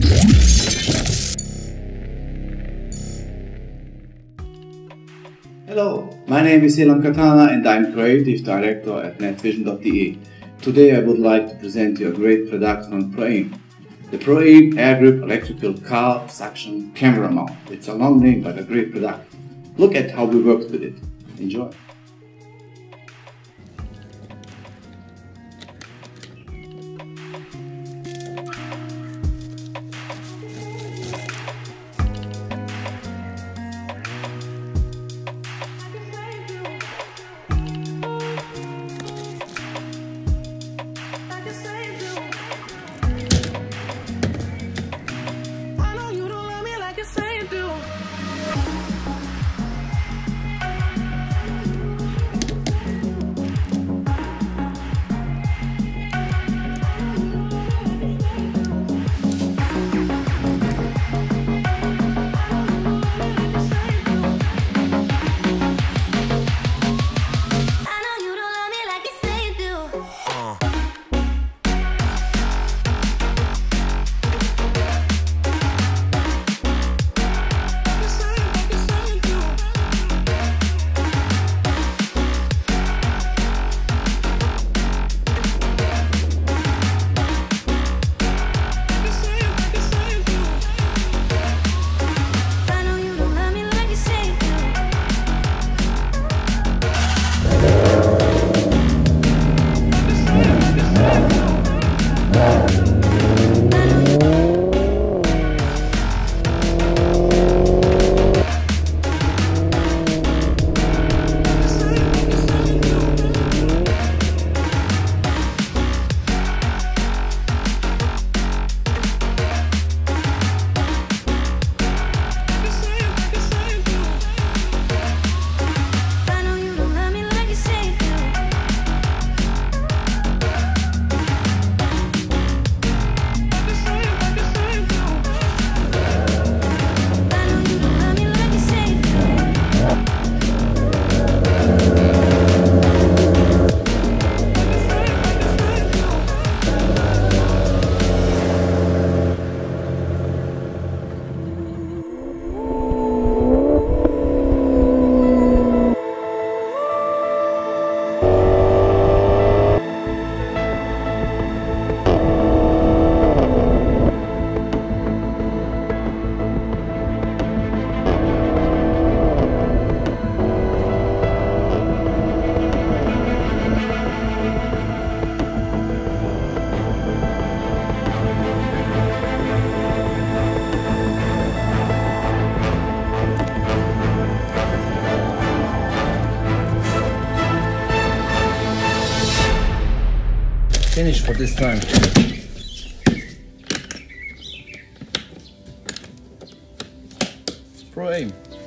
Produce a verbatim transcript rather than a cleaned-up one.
Hello, my name is Selam Katana and I'm Creative Director at netvision dot de. Today I would like to present you a great product from Proaim. The Proaim AirGrip electrical car suction camera mount. It's a long name but a great product. Look at how we worked with it. Enjoy! Finish for this time. Proaim.